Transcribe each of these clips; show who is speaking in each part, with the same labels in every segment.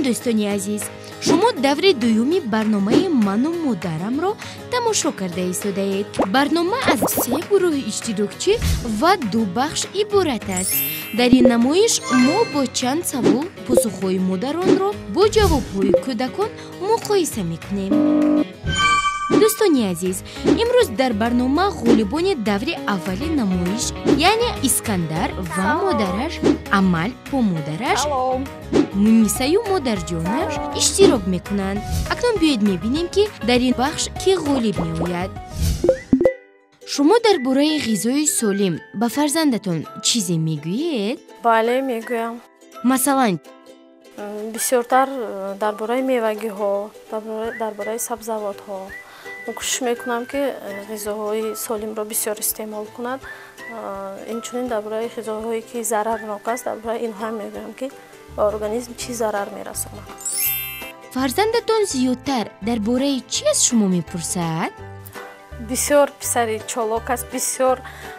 Speaker 1: дӯстони азиз, шумо даври дуюми барномаи ману модарамро тамошо карда истодаед. Барнома аз 3 гурӯҳи иштирокчӣ ва 2 бахш иборат аст. Дар ин намоиш мо бо чанд савол посухҳои модаронро бо ҷавобҳои кӯдакон муқоиса мекунем. дӯстони азиз, имрӯз дар барнома ғолибони даври аввали намоиш, яъне Искандар ва модараш, Амал бо модараш, Мунисаю модарҷонаш иштирок мекунанд. Акнун биёед мебинем, ки дар ин бахш кӣ ғолиб меояд. шумо дар бораи ғизои солим ба фарзандатон чизе мегӯед?
Speaker 2: бале, мегӯям.
Speaker 1: Масалан,
Speaker 2: бисёртар дар бораи мевагиҳо, дар бораи сабзавотҳо кӯшиш мекунам, ки ғизоҳои солимро бисёр истеъмол кунад. Инчунин дар бораи ғизоҳое ки зарарнок аст, дар бораи инҳо мегӯям, ки ба организм чӣ зарар мерасонад.
Speaker 1: фарзандатон зиёдтар дар бораи чӣ аз шумо мепурсад?
Speaker 2: бисёр писари чолок аст, бисёр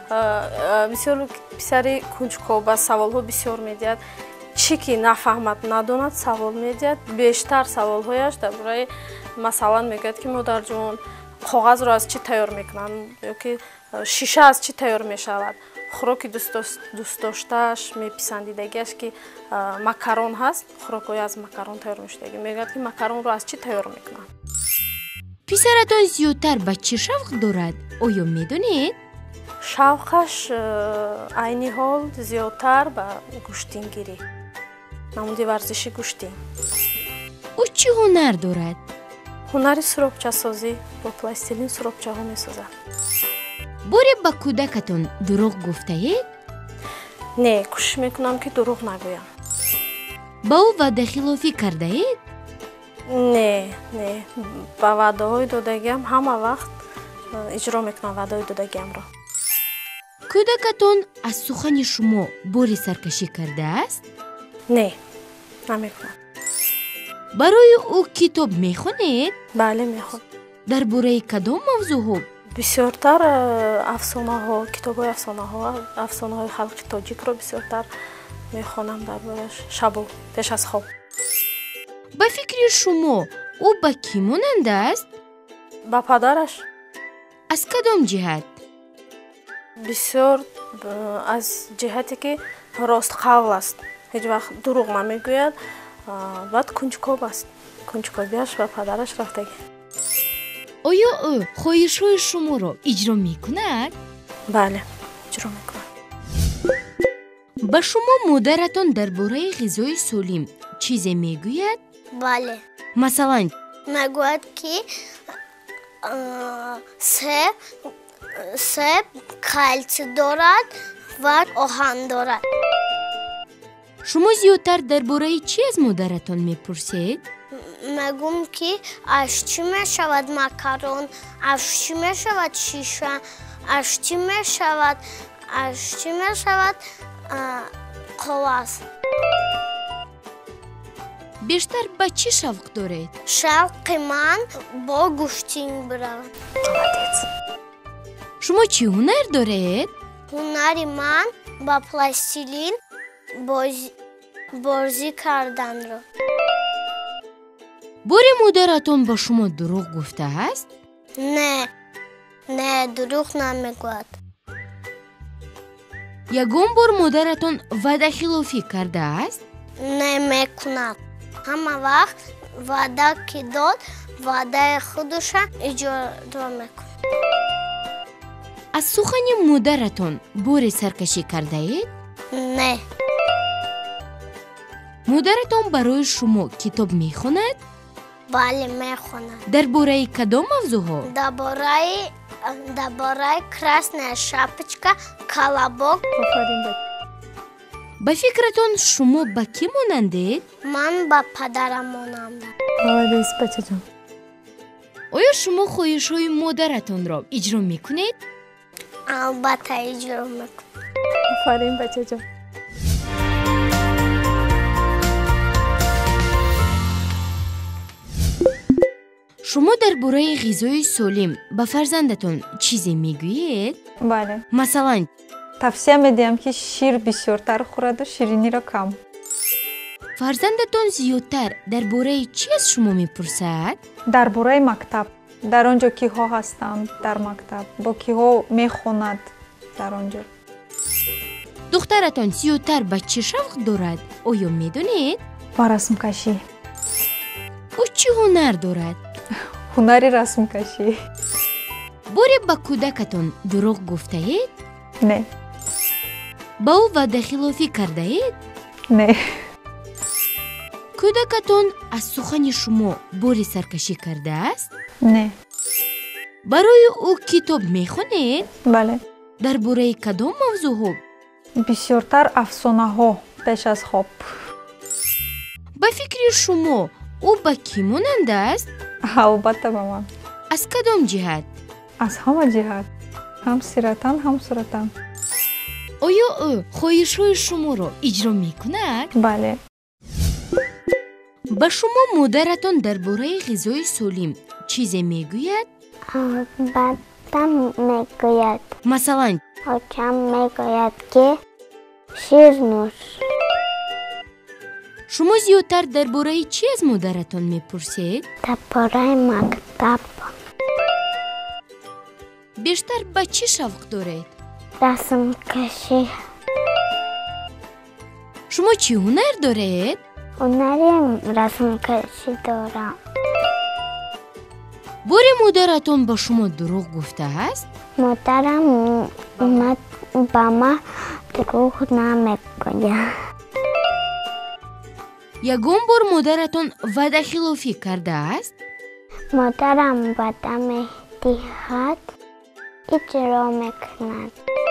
Speaker 2: писари кунҷков ба саволҳо бисёр медиҳад. Чӣ ки нафаҳмад, надонад, савол медиҳад. Бештар саволҳояш дар бораи масалан мегӯяд, ки модарҷон, коғазро аз чӣ тайёр мекунанд, ёки шиша аз чӣ тайёр мешавад. хӯроки дӯстдоштааш, меписандидагиаш ки макарон ҳаст, хӯрокҳое аз макарон тайёр мешудагӣ. мегӯяд, ки макаронро аз чӣ тайёр мекунанд.
Speaker 1: писаратон зиёдтар ба чӣ шавқ дорад? оё медонед?
Speaker 2: шавқаш айни ҳол зиёдтар ба гӯштингирӣ, намуди варзиши гӯштин.
Speaker 1: ӯ чӣ ҳунар дорад?
Speaker 2: ҳунари суробчасозӣ, бо пластилин суробчаҳо месозад.
Speaker 1: боре ба кӯдакатон дурӯғ гуфтаед?
Speaker 2: Не, кӯшиш мекунам, ки дурӯғ нагӯям.
Speaker 1: ба ӯ ваъдахилофӣ кардаед?
Speaker 2: Не, ба ваъдаҳои додагиам ҳама вақт иҷро мекунам ваъдаҳои додагиамро.
Speaker 1: кӯдакатон аз сухани шумо бори саркашӣ кардааст?
Speaker 2: Не, намекунам.
Speaker 1: барои ӯ китоб мехонед?
Speaker 2: бале, мехонам.
Speaker 1: дар бораи кадом мавзӯъҳо?
Speaker 2: бисёртар афсонаҳо, китобҳои афсонаҳои халқи тоҷикро бисёртар мехонам дар борааш шабу пеш аз хоб.
Speaker 1: ба фикри шумо ӯ ба кӣ монанда аст?
Speaker 2: ба падараш.
Speaker 1: аз кадом ҷиҳат?
Speaker 2: бисёр аз ҷиҳате ки ростқавл аст, ҳеҷ вақт дурӯғ намегӯяд. баъд кунҷкоб аст, кунҷкобиаш ба падараш рафтагӣ.
Speaker 1: оё ӯ хоҳишҳои шуморо иҷро мекунад?
Speaker 2: бале, иҷро мекунад.
Speaker 1: ба шумо модаратон дар бораи ғизои солим чизе мегӯяд?
Speaker 3: бале,
Speaker 1: масалан,
Speaker 3: мегӯяд, ки себ кальци дорад ва оҳан дорад.
Speaker 1: шумо зиёдтар дар бораи чӣ аз модаратон мепурсед?
Speaker 3: мегӯм, ки аз чӣ мешавад макарон, аз чӣ мешавад шиша, аз чӣ мешавад коғаз.
Speaker 1: бештар ба чӣ шавқ доред?
Speaker 3: шавқи ман бо гӯштин биравад.
Speaker 1: шумо чӣ ҳунар доред?
Speaker 3: ҳунари ман ба пластилин бозӣ карданро.
Speaker 1: боре модаратон ба шумо дурӯғ гуфтааст?
Speaker 3: не, дурӯғ намегӯяд.
Speaker 1: ягон бор модаратон ваъдахилофӣ кардааст?
Speaker 3: не мекунад. ҳама вақт ваъда ки дод, ваъдаи худуша иҷро мекунад.
Speaker 1: аз сухани модаратон боре саркашӣ кардаед?
Speaker 3: не.
Speaker 1: модаратон барои шумо китоб мехонад?
Speaker 3: бале, мехонад.
Speaker 1: дар бораи кадом мавзӯъҳо?
Speaker 3: дар бораи красная шапочка, колобок.
Speaker 1: ба фикратон шумо ба кӣ монандед?
Speaker 3: ман ба падарам монандам.
Speaker 2: молодец, бачаҷон.
Speaker 1: оё шумо хоҳишҳои модаратонро иҷро мекунед?
Speaker 3: албатта иҷро мекунам.
Speaker 2: офарин, бачаҷон.
Speaker 1: шумо дар бораи ғизои солим ба фарзандатон чизе мегӯед?
Speaker 4: бале,
Speaker 1: масалан,
Speaker 4: тавсия медиҳам, ки шир бисёртар хӯраду шириниро кам.
Speaker 1: фарзандатон зиёдтар дар бораи чӣ аз шумо мепурсад?
Speaker 4: дар бораи мактаб, дар он ҷо киҳо ҳастанд дар мактаб, бо киҳо мехонад дар он ҷо.
Speaker 1: духтаратон зиёдтар ба чӣ шавқ дорад? оё медонед?
Speaker 4: ба расмкашӣ.
Speaker 1: ӯ чӣ ҳунар дорад?
Speaker 4: ҳунари расмкашӣ.
Speaker 1: боре ба кӯдакатон дурӯғ гуфтаед?
Speaker 4: Не.
Speaker 1: ба ӯ ваъдахилофӣ кардаед?
Speaker 4: Не.
Speaker 1: кӯдакатон аз сухани шумо бори саркашӣ кардааст?
Speaker 4: Не.
Speaker 1: барои ӯ китоб мехонед?
Speaker 4: бале.
Speaker 1: дар бораи кадом мавзӯъҳо?
Speaker 4: бисёртар афсонаҳо пеш аз хоб.
Speaker 1: ба фикри шумо ӯ ба кӣ монанд аст?
Speaker 4: албатта ба ман.
Speaker 1: аз кадом ҷиҳат?
Speaker 4: аз ҳама ҷиҳат. ҳам сиратан, ҳам суратан.
Speaker 1: оё ӯ хоҳишҳои шуморо иҷро мекунад?
Speaker 4: бале.
Speaker 1: ба шумо модаратон дар бораи ғизои солим чизе мегӯяд?
Speaker 3: албатта мегӯяд.
Speaker 1: масалан,
Speaker 3: очам мегӯяд ки шир нӯш.
Speaker 1: шумо зиёдтар дар бораи чӣ аз модаратон мепурсед?
Speaker 3: дар бораи мактаб.
Speaker 1: бештар ба чӣ шавқ доред?
Speaker 3: расмкашӣ.
Speaker 1: шумо чӣ ҳунар доред?
Speaker 3: ҳунари расмкашӣ дорам.
Speaker 1: боре модаратон ба шумо дурӯғ гуфтааст?
Speaker 3: модарам омад ба ман дурӯғ намегӯяд.
Speaker 1: ягон бор модаратон ваъдахилофӣ кардааст?
Speaker 3: модарам ваъда медиҳад, иҷро мекунад.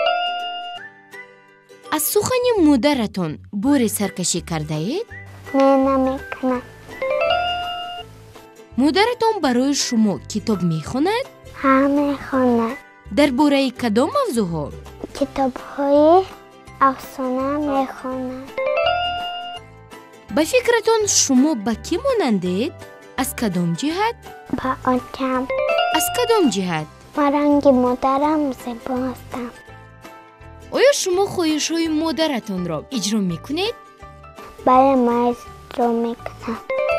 Speaker 1: аз сухани модаратон боре саркашӣ кардаед?
Speaker 3: не, намекунад.
Speaker 1: модаратон барои шумо китоб мехонад?
Speaker 3: ҳа, мехонад.
Speaker 1: дар бораи кадом мавзӯъҳо?
Speaker 3: китобҳои афсона мехонад.
Speaker 1: ба фикратон шумо ба кӣ монандед? аз кадом ҷиҳат?
Speaker 3: ба очам.
Speaker 1: аз кадом ҷиҳат?
Speaker 3: ма ранги модарам зебо ҳастам.
Speaker 1: оё шумо хоҳишҳои модаратонро иҷро мекунед?
Speaker 3: бале, ман иҷро мекунам.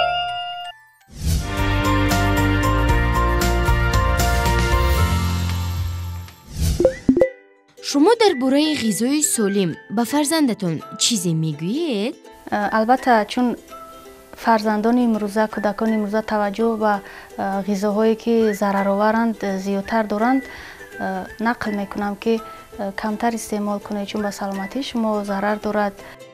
Speaker 1: шумо дар бораи ғизои солим ба фарзандатон чизе мегӯед?
Speaker 5: албатта, чун фарзандони имрӯза, кӯдакони имрӯза таваҷҷӯҳ ба ғизоҳое ки зарароваранд зиёдтар доранд, нақл мекунам ки камтар истеъмол кунед, чун ба саломатии шумо зарар дорад.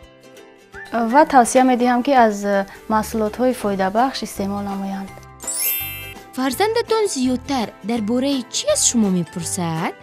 Speaker 5: ва тавсия медиҳам ки аз маҳсулотҳои фоидабахш истеъмол намоянд.
Speaker 1: фарзандатон зиёдтар дар бораи чӣ аз шумо мепурсад?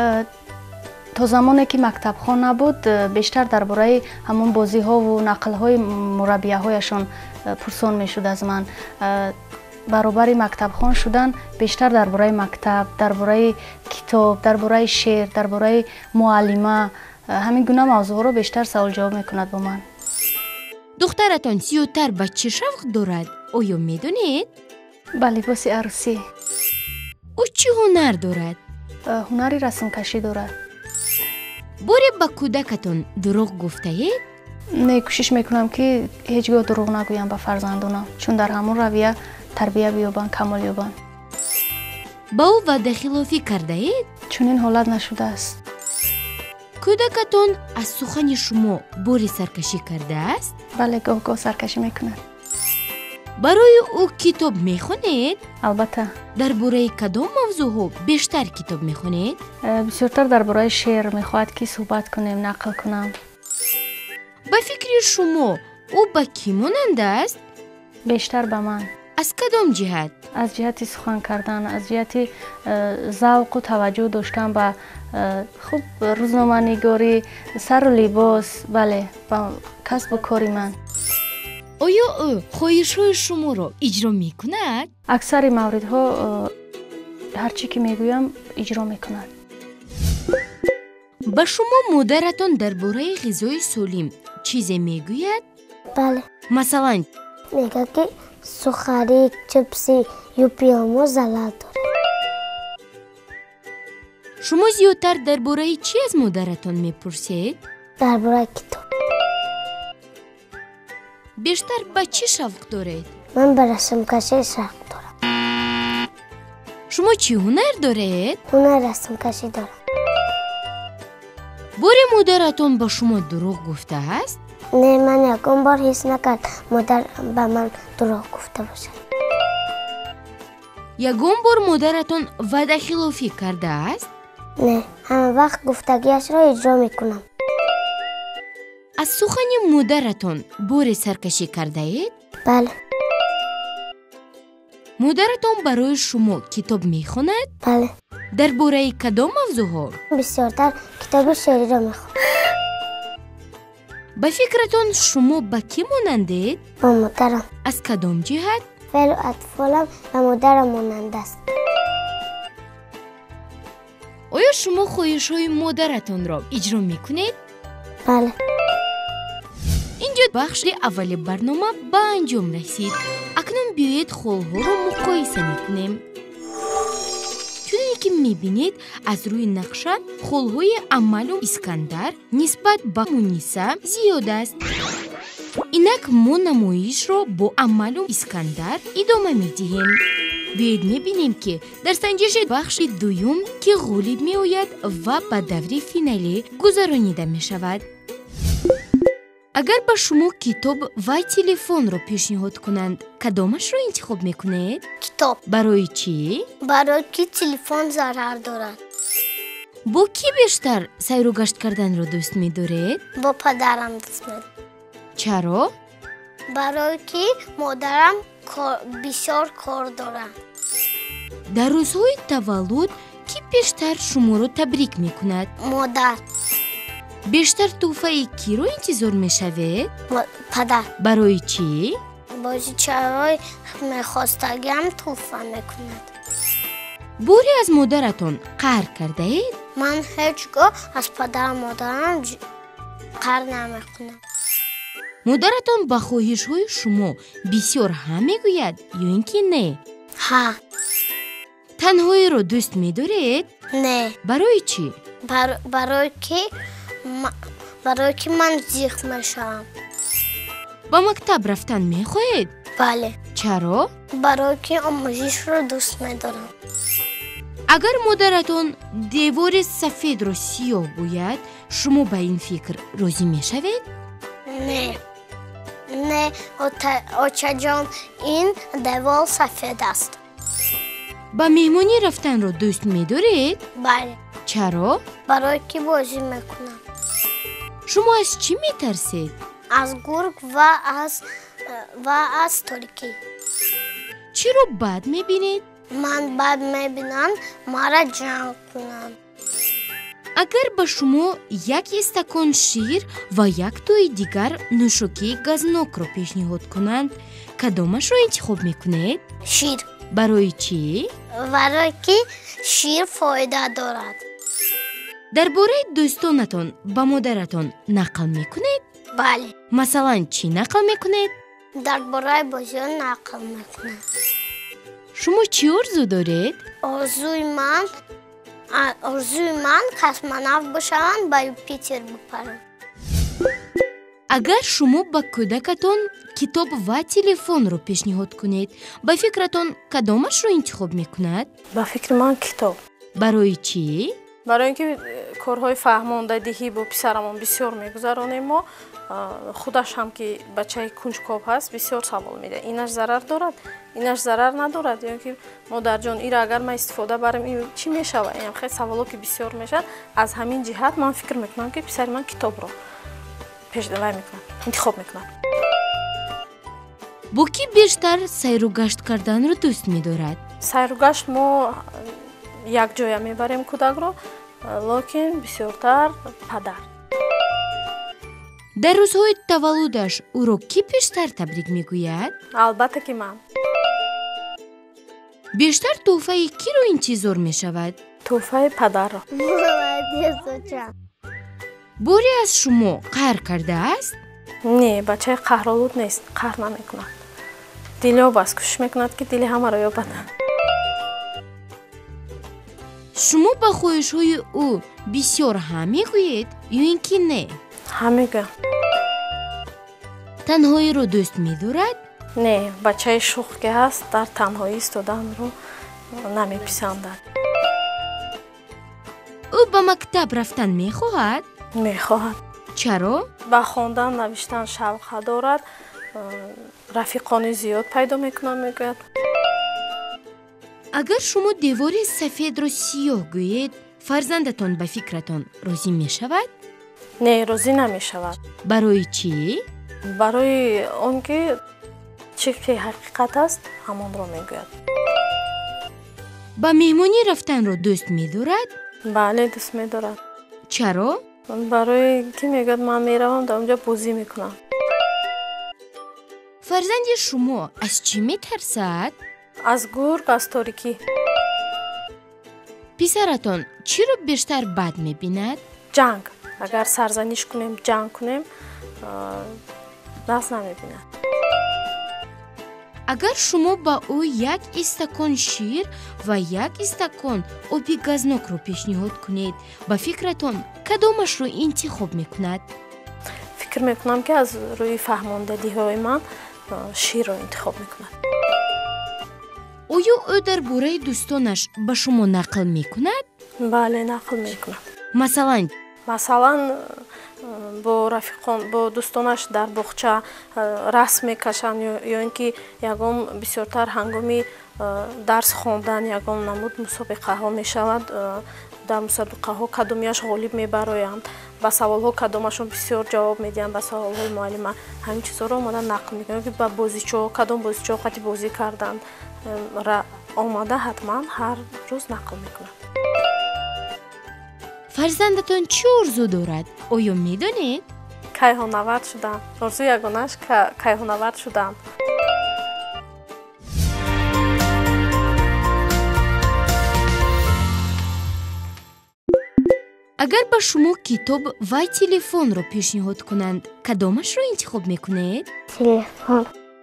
Speaker 5: то замоне ки мактабхон набуд, бештар дар бораи ҳамон бозиҳову нақлҳои мураббияҳояшон пурсон мешуд аз ман. баробари мактабхон шудан бештар дар бораи мактаб, дар бораи китоб, дар бораи шеър, дар бораи муаллима, ҳамин гуна мавзӯъҳоро бештар саволҷавоб мекунад бо ман.
Speaker 1: духтаратон зиёдтар ба чӣ шавқ дорад? оё медонед?
Speaker 5: ба либоси арӯсӣ.
Speaker 1: ӯ чӣ ҳунар дорад?
Speaker 5: ҳунари расмкашӣ дорад.
Speaker 1: боре ба кӯдакатон дурӯғ гуфтаед?
Speaker 5: не, кӯшиш мекунам ки ҳеҷ гоҳ дурӯғ нагӯям ба фарзандонам, чун дар ҳамон равия тарбия биёбанд, камол ёбанд.
Speaker 1: ба ӯ ваъдахилофӣ кардаед?
Speaker 5: чунин ҳолат нашудааст.
Speaker 1: кӯдакатон аз сухани шумо бори саркашӣ кардааст?
Speaker 5: бале, гоҳ-гоҳ саркашӣ мекунад.
Speaker 1: барои ӯ китоб мехонед?
Speaker 5: албатта.
Speaker 1: дар бораи кадом мавзӯъҳо бештар китоб мехонед?
Speaker 5: бисёртар дар бораи шеър мехоҳад ки суҳбат кунем, нақл кунам.
Speaker 1: ба фикри шумо ӯ ба кӣ монанд аст?
Speaker 5: бештар ба ман.
Speaker 1: аз кадом ҷиҳат?
Speaker 5: аз ҷиҳати сухан кардан, аз ҷиҳати завқу таваҷҷӯҳ доштан ба хуб рӯзноманигорӣ, сару либос, бале, ба касбу кори ман.
Speaker 1: оё ӯ хоҳишҳои шуморо иҷро мекунад?
Speaker 5: аксари мавридҳо ҳар чӣ ки мегӯям иҷро мекунад.
Speaker 1: ба шумо модаратон дар бораи ғизои солим чизе мегӯяд?
Speaker 3: бале.
Speaker 1: масалан,
Speaker 3: мегӯяд ки сухарӣ, чипси, юпиёмо залал дорад.
Speaker 1: шумо зиёдтар дар бораи чӣ аз модаратон мепурсед?
Speaker 3: дар бораи китоб.
Speaker 1: бештар ба чӣ шавқ доред?
Speaker 3: ман ба расмкашӣ шавқ дорам.
Speaker 1: шумо чӣ ҳунар доред?
Speaker 3: ҳунар расмкашӣ дорам.
Speaker 1: боре модаратон ба шумо дурӯғ гуфтааст?
Speaker 3: не, ман ягон бор ҳис накард модар ба ман дурӯғ гуфта бошад.
Speaker 1: ягон бор модаратон ваъдахилофӣ кардааст?
Speaker 3: не, ҳама вақт гуфтагиашро иҷро мекунам.
Speaker 1: аз сухани модаратон боре саркашӣ кардаед?
Speaker 3: бале,
Speaker 1: модаратон барои шумо китоб мехонад?
Speaker 3: бале.
Speaker 1: дар бораи кадом мавзӯъҳо?
Speaker 3: бисёртар китоби шеъриро мехонам.
Speaker 1: ба фикратон шумо ба кӣ монандед?
Speaker 3: бо модарам.
Speaker 1: аз кадом ҷиҳат?
Speaker 3: феълу атфолам ба модарам монанд аст.
Speaker 1: оё шумо хоҳишҳои модаратонро иҷро мекунед?
Speaker 3: бале.
Speaker 1: инҷо бахши аввали барнома ба анҷом расид. акнун биёед холҳоро муқоиса мекунем. чуноне ки мебинед аз рӯи нақша холҳои амалу искандар нисбат ба муниса зиёд аст. инак мо намоишро бо амалу искандар идома медиҳем. биёед мебинем ки дар санҷиши бахши дуюм ки ғолиб меояд ва ба даври финалӣ гузаронида мешавад. агар ба шумо китоб ва телефонро пешниҳод кунанд, кадомашро интихоб мекунед?
Speaker 3: китоб.
Speaker 1: барои чӣ?
Speaker 3: барои ки телефон зарар дорад.
Speaker 1: бо кӣ бештар сайру гашт карданро дӯст медоред?
Speaker 3: бо падарам дӯст медорам.
Speaker 1: чаро?
Speaker 3: барои ки модарам бисёр кор дорад.
Speaker 1: дар рӯзҳои таваллуд кӣ бештар шуморо табрик мекунад?
Speaker 3: модар.
Speaker 1: бештар тӯҳфаи киро интизор мешавед?
Speaker 3: падар.
Speaker 1: барои чӣ?
Speaker 3: бозичаҳои мехостагиам тӯҳфа мекунад.
Speaker 1: боре аз модаратон қаҳр кардаед?
Speaker 3: ман ҳеҷ гоҳ аз падарам модарам қаҳр намекунам.
Speaker 1: модаратон ба хоҳишҳои шумо бисёр ҳа мегӯяд ё ин ки не?
Speaker 3: ҳа.
Speaker 1: танҳоиро дӯст медоред?
Speaker 3: не.
Speaker 1: барои чӣ?
Speaker 3: барои ки ман зиқ мешавам.
Speaker 1: ба мактаб рафтан мехоҳед?
Speaker 3: бале.
Speaker 1: чаро?
Speaker 3: барои ки омӯзишро дӯст медорам.
Speaker 1: агар модаратон девори сафедро сиёҳ гӯяд, шумо ба ин фикр розӣ мешавед?
Speaker 3: не. не, очаҷон, ин девор сафед аст.
Speaker 1: ба меҳмонӣ рафтанро дӯст медоред?
Speaker 3: бале.
Speaker 1: чаро?
Speaker 3: барои ки бозӣ мекунам.
Speaker 1: шумо аз чӣ метарсед?
Speaker 3: аз гург ва аз торикӣ.
Speaker 1: чиро бад мебинед?
Speaker 3: ман бад мебинам мара ҷанг кунам.
Speaker 1: агар ба шумо як стакон шир ва як тои дигар нӯшокии газнокро пешниҳод кунанд, кадомашро интихоб мекунед?
Speaker 3: шир.
Speaker 1: барои чӣ?
Speaker 3: барои ки шир фоида дорад.
Speaker 1: дар бораи дӯстонатон ба модаратон нақл мекунед?
Speaker 3: бале.
Speaker 1: масалан чӣ нақл мекунед?
Speaker 3: дар бораи бозиҳо нақл мекунам.
Speaker 1: шумо чӣ орзу доред?
Speaker 3: орзуи ман космонавт бошавам, ба Юпитер бипарам.
Speaker 1: агар шумо ба кӯдакатон китоб ва телефонро пешниҳод кунед, ба фикратон кадомашро интихоб мекунад?
Speaker 2: ба фикри ман китоб.
Speaker 1: барои чӣ?
Speaker 2: барои ин ки корҳои фаҳмондадиҳӣ бо писарамон бисёр мегузаронем. мо худаш ҳам ки бачаи кунҷкоб ҳаст, бисёр савол медиҳад. инаш зарар дорад, инаш зарар надорад, ё ки модарҷон ира агар ман истифода барам ин чӣ мешавад? ин хеле саволо ки бисёр мешавад. аз ҳамин ҷиҳат ман фикр мекунам ки писари ман китобро интихоб мекунад.
Speaker 1: бо кӣ бештар сайру гашт карданро дӯст медорад?
Speaker 2: сайру гашт мо якҷоя мебарем кӯдакро, локин бисёртар падар.
Speaker 1: дар рӯзҳои таваллудаш ӯро кӣ бештар табрик мегӯяд?
Speaker 2: албатта ки ман.
Speaker 1: бештар тӯҳфаи киро интизор мешавад?
Speaker 2: тӯҳфаи падарро.
Speaker 1: боре аз шумо қаҳр кардааст?
Speaker 2: не, бачаи қаҳролуд нест, қаҳр намекунад. дилёб аст, кӯшиш мекунад ки дили ҳамаро ёбад.
Speaker 1: шумо ба хоҳишҳои ӯ бисёр ҳа мегӯед ё ин ки не?
Speaker 2: ҳа мегӯям.
Speaker 1: танҳоиро дӯст медорад?
Speaker 2: не, бачаи шух ки ҳаст дар танҳоӣ истоданро намеписандад.
Speaker 1: ӯ ба мактаб рафтан мехоҳад?
Speaker 2: мехоҳад.
Speaker 1: чаро?
Speaker 2: ба хондан навиштан шавқа дорад, рафиқони зиёд пайдо мекунад мегӯяд.
Speaker 1: агар шумо девори сафедро сиёҳ гӯед, фарзандатон ба фикратон розӣ мешавад?
Speaker 2: не, розӣ намешавад.
Speaker 1: барои чӣ?
Speaker 2: барои он ки чӣ ки ҳақиқат аст ҳамонро мегӯяд.
Speaker 1: ба меҳмонӣ рафтанро дӯст медорад?
Speaker 2: бале, дӯст медорад.
Speaker 1: чаро?
Speaker 2: барои ки мегӯяд ман меравам дар онҷо бозӣ мекунам.
Speaker 1: фарзанди шумо аз чӣ метарсад?
Speaker 2: аз гург, аз торикӣ.
Speaker 1: писаратон чиро бештар бад мебинад?
Speaker 2: ҷанг. агар сарзаниш кунем, ҷанг кунем, даст намебинад.
Speaker 1: агар шумо ба ӯ як истакон шир ва як истакон оби газнокро пешниҳод кунед, ба фикратон кадомашро интихоб мекунад?
Speaker 2: фикр мекунам ки аз рӯи фаҳмондадиҳои ман ширро интихоб мекунад.
Speaker 1: оё ӯ дар бораи дӯстонаш ба шумо нақл мекунад?
Speaker 2: бале, нақл мекунад.
Speaker 1: масалан
Speaker 2: бо дӯстонаш дар боғча расм мекашанд ё ин ки ягон бисёртар ҳангоми дарс хондан ягон намуд мусобиқаҳо мешавад. дар мусобиқаҳо кадомияш ғолиб мебароянд, ба саволҳо кадомашон бисёр ҷавоб медиҳанд, ба саволҳои муаллима ҳамин чизҳоро омада нақл мекунад ки ба бозичо кадом бозичо вақти бозӣ карданд омада ҳатман ҳар рӯз нақл мекунад.
Speaker 1: фарзандатон чӣ орзу дорад? оё медонед?
Speaker 2: кайҳонавард шудан. орзуи ягонааш кайҳонавард шудан.
Speaker 1: агар ба шумо китоб ва телефонро пешниҳод кунанд, кадомашро интихоб мекунед?
Speaker 3: телефон.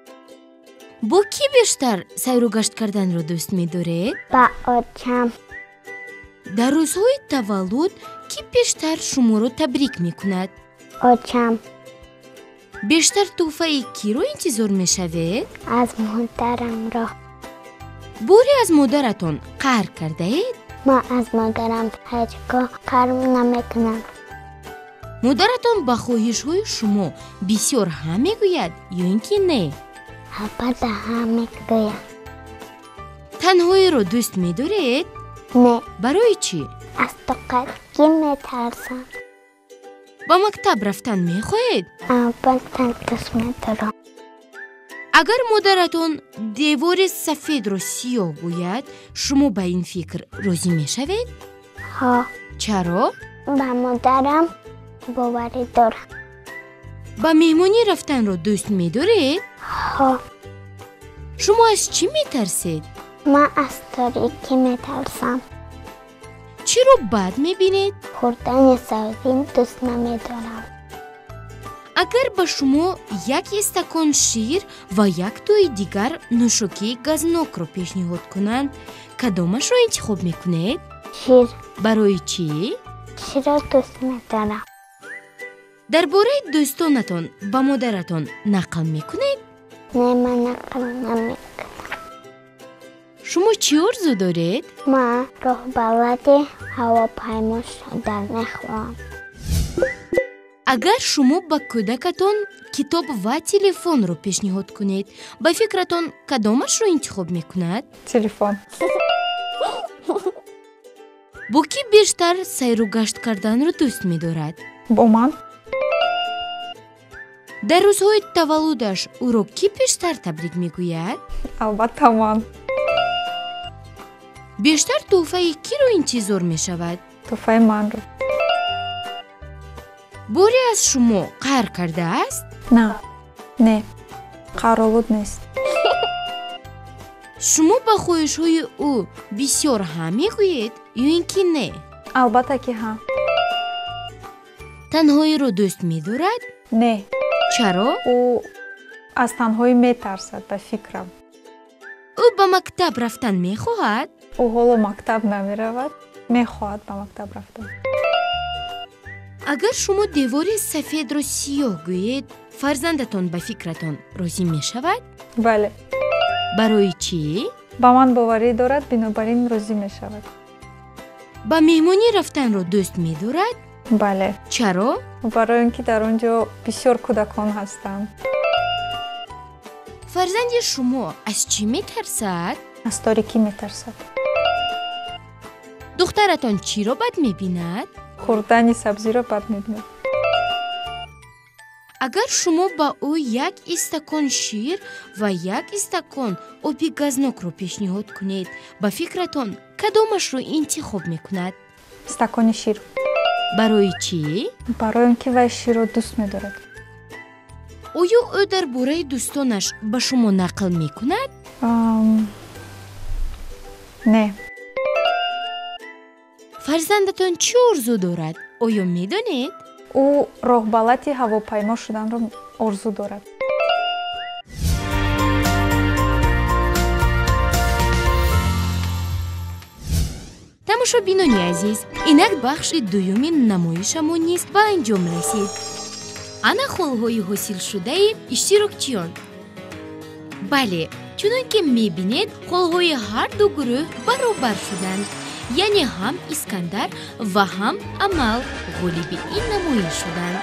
Speaker 1: бо кӣ бештар сайру гашт карданро дӯст медоред?
Speaker 3: ба очам.
Speaker 1: дар рӯзҳои таваллуд кӣ бештар шуморо табрик мекунад?
Speaker 3: очам.
Speaker 1: бештар тӯҳфаи киро интизор мешавед?
Speaker 3: аз модарамро.
Speaker 1: боре аз модаратон қаҳр кардаед?
Speaker 3: ма аз модарам ҳеҷ гоҳ қаҳр намекунам.
Speaker 1: модаратон ба хоҳишҳои шумо бисёр ҳа мегӯяд ё ин ки не?
Speaker 3: албатта ҳа мегӯям.
Speaker 1: танҳоиро дӯст медоред?
Speaker 3: не.
Speaker 1: барои чӣ?
Speaker 3: аз тоқатгӣ метарсам.
Speaker 1: ба мактаб рафтан мехоҳед?
Speaker 3: албатта дӯст медорам.
Speaker 1: агар модаратон девори сафедро сиёҳ гӯяд, шумо ба ин фикр розӣ мешавед?
Speaker 3: ҳо.
Speaker 1: чаро?
Speaker 3: ба модарам боварӣ дорам.
Speaker 1: ба меҳмонӣ рафтанро дӯст медоред?
Speaker 3: ҳо.
Speaker 1: шумо аз чӣ метарсед?
Speaker 3: ман аз торикӣ метарсам.
Speaker 1: чиро бад мебинед?
Speaker 3: хӯрдани сабзӣ дӯст намедорам.
Speaker 1: агар ба шумо як истакон шир ва як тӯи дигар нӯшокии газнокро пешниҳод кунанд, кадомашро интихоб мекунед?
Speaker 3: шир.
Speaker 1: барои чӣ?
Speaker 3: ширро дӯст медорам.
Speaker 1: дар бораи дӯстонатон ба модаратон нақл мекунед?
Speaker 3: не, ман нақл намекунам.
Speaker 1: шумо чӣ орзу доред?
Speaker 3: ман роҳбалади ҳавопаймо шудан мехоҳам.
Speaker 1: агар шумо ба кӯдакатон китоб ва телефонро пешниҳод кунед, ба фикратон кадомашро интихоб мекунад?
Speaker 4: телефон.
Speaker 1: бо кӣ бештар сайру гашт карданро дӯст медорад?
Speaker 4: бо ман.
Speaker 1: дар рӯзҳои таваллудаш ӯро кӣ бештар табрик мегӯяд?
Speaker 4: албатта ман.
Speaker 1: бештар тӯҳфаи киро интизор мешавад?
Speaker 4: тӯҳфаи манро.
Speaker 1: боре аз шумо қаҳр кардааст?
Speaker 4: не қаролуд нест.
Speaker 1: шумо ба хоҳишҳои ӯ бисёр ҳа мегӯед ё ин ки не?
Speaker 4: албатта ки ҳа.
Speaker 1: танҳоиро дӯст медорад?
Speaker 4: не.
Speaker 1: чаро?
Speaker 4: ӯ аз танҳоӣ метарсад ба фикрам.
Speaker 1: ӯ ба мактаб рафтан мехоҳад?
Speaker 4: ӯ ҳоло мактаб намеравад, мехоҳад ба мактаб рафтан.
Speaker 1: агар шумо девори сафедро сиёҳ гӯед, фарзандатон ба фикратон розӣ мешавад?
Speaker 4: бале.
Speaker 1: барои чӣ?
Speaker 4: ба ман боварӣ дорад, бинобар ин розӣ мешавад.
Speaker 1: ба меҳмонӣ рафтанро дӯст медорад?
Speaker 4: бале.
Speaker 1: чаро?
Speaker 4: барои он ки дар он ҷо бисёр кӯдакон ҳастанд.
Speaker 1: фарзанди шумо аз чӣ метарсад?
Speaker 4: аз торикӣ метарсад.
Speaker 1: духтаратон чиро бад мебинад?
Speaker 4: хӯрдани сабзиро бад мебинад.
Speaker 1: агар шумо ба ӯ як истакон шир ва як истакон оби газнокро пешниҳод кунед, ба фикратон кадомашро интихоб мекунад?
Speaker 4: стакони шир.
Speaker 1: барои чӣ?
Speaker 4: барои он ки вай ширро дӯст медорад.
Speaker 1: оё ӯ дар бораи дӯстонаш ба шумо нақл мекунад?
Speaker 4: не.
Speaker 1: фарзандатон чӣ орзу дорад? оё медонед?
Speaker 4: ӯ роҳбалати ҳавопаймо шуданро орзу дорад.
Speaker 1: тамошобинони азиз, инак бахши дуюми намоишамон низ ба анҷом расид. ана холҳои ҳосилшудаи иштирокчиён. бале, чунон ки мебинед, холҳои ҳар ду гурӯҳ баробар шуданд, яъне ҳам Искандар ва ҳам Амал ғолиби ин намоиш шуданд.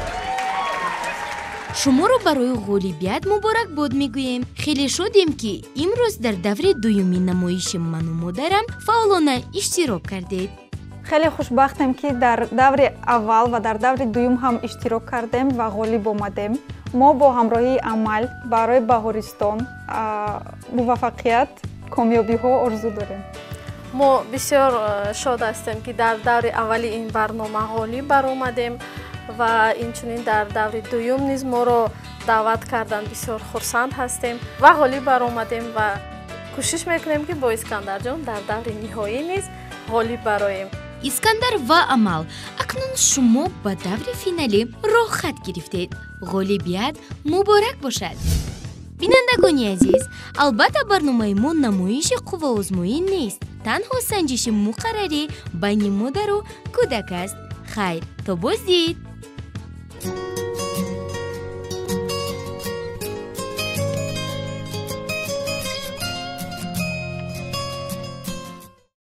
Speaker 1: шуморо барои ғолибият муборакбод мегӯем. хеле шодем ки имрӯз дар даври дуюми намоиши ману модарам фаъолона иштирок кардед.
Speaker 4: хеле хушбахтем ки дар даври аввал ва дар даври дуюм ҳам иштирок кардем ва ғолиб омадем. мо бо ҳамроҳии Амал барои Баҳористон муваффақият, комёбиҳо орзу дорем.
Speaker 2: мо бисёр шод ҳастем ки дар даври аввали ин барнома ғолиб баромадем ва инчунин дар даври дуюм низ моро даъват кардан бисёр хурсанд ҳастем ва ғолиб баромадем ва кӯшиш мекунем ки бо Искандарҷон дар даври ниҳоӣ низ ғолиб бароем.
Speaker 1: Искандар ва Амал, акнун шумо ба даври финалӣ роҳ хат гирифтед. ғолибият муборак бошад. бинандагони азиз, албатта барномаи мо намоиши қувваозмоӣ нест, танҳо санҷиши муқаррарӣ байни модару кӯдак аст. хайр, то боздид.